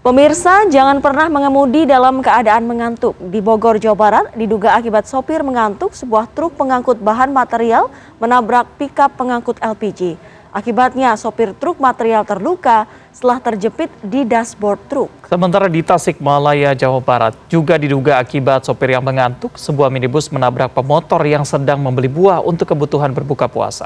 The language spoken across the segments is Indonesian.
Pemirsa, jangan pernah mengemudi dalam keadaan mengantuk. Di Bogor, Jawa Barat, diduga akibat sopir mengantuk, sebuah truk pengangkut bahan material menabrak pikap pengangkut LPG. Akibatnya, sopir truk material terluka setelah terjepit di dashboard truk. Sementara di Tasikmalaya, Jawa Barat, juga diduga akibat sopir yang mengantuk, sebuah minibus menabrak pemotor yang sedang membeli buah untuk kebutuhan berbuka puasa.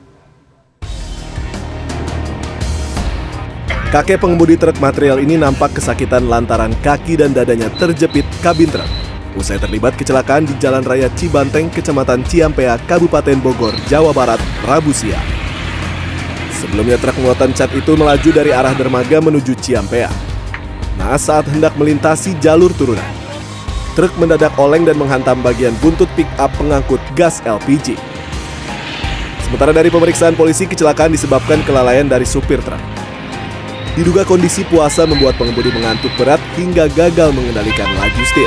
Kakek pengemudi truk material ini nampak kesakitan lantaran kaki dan dadanya terjepit kabin truk. Usai terlibat kecelakaan di Jalan Raya Cibanteng, Kecamatan Ciampea, Kabupaten Bogor, Jawa Barat, Rabu siang. Sebelumnya truk muatan cat itu melaju dari arah dermaga menuju Ciampea. Naas saat hendak melintasi jalur turunan, truk mendadak oleng dan menghantam bagian buntut pick-up pengangkut gas LPG. Sementara dari pemeriksaan polisi, kecelakaan disebabkan kelalaian dari supir truk. Diduga kondisi puasa membuat pengemudi mengantuk berat hingga gagal mengendalikan laju setir.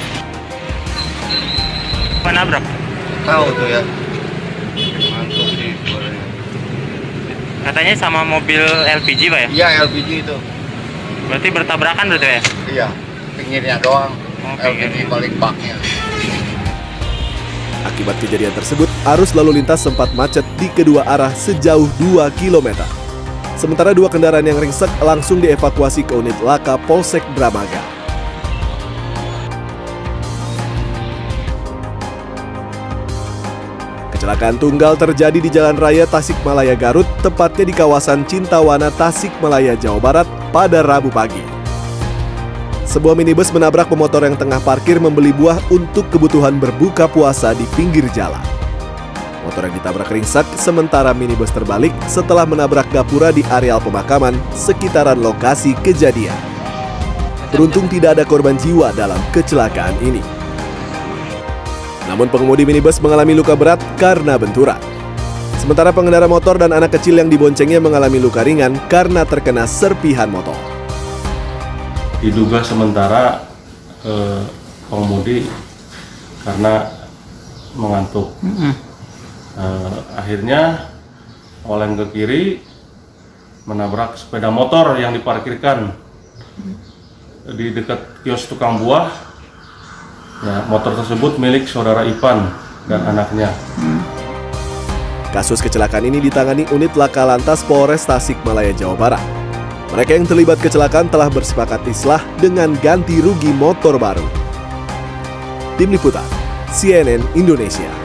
Menabrak? Tahu tuh ya, ngantuk sih. Katanya sama mobil LPG Pak ya? Iya, LPG itu. Berarti bertabrakan berarti ya? Iya, pinggirnya doang, pinggir. LPG balik baknya. Akibat kejadian tersebut, arus lalu lintas sempat macet di kedua arah sejauh 2 km. Sementara dua kendaraan yang ringsek langsung dievakuasi ke unit laka Polsek Dramaga. Kecelakaan tunggal terjadi di Jalan Raya Tasikmalaya Garut, tepatnya di kawasan Cintawana, Tasikmalaya, Jawa Barat, pada Rabu pagi. Sebuah minibus menabrak pemotor yang tengah parkir membeli buah untuk kebutuhan berbuka puasa di pinggir jalan. Motor yang ditabrak ringsek, sementara minibus terbalik setelah menabrak gapura di areal pemakaman sekitaran lokasi kejadian. Beruntung tidak ada korban jiwa dalam kecelakaan ini. Namun pengemudi minibus mengalami luka berat karena benturan. Sementara pengendara motor dan anak kecil yang diboncengnya mengalami luka ringan karena terkena serpihan motor. Diduga sementara pengemudi karena mengantuk. Akhirnya oleng ke kiri, menabrak sepeda motor yang diparkirkan di dekat kios tukang buah. Ya, motor tersebut milik saudara Ipan dan anaknya. Kasus kecelakaan ini ditangani unit laka lantas Polres Tasikmalaya, Jawa Barat. Mereka yang terlibat kecelakaan telah bersepakat islah dengan ganti rugi motor baru. Tim Liputan, CNN Indonesia.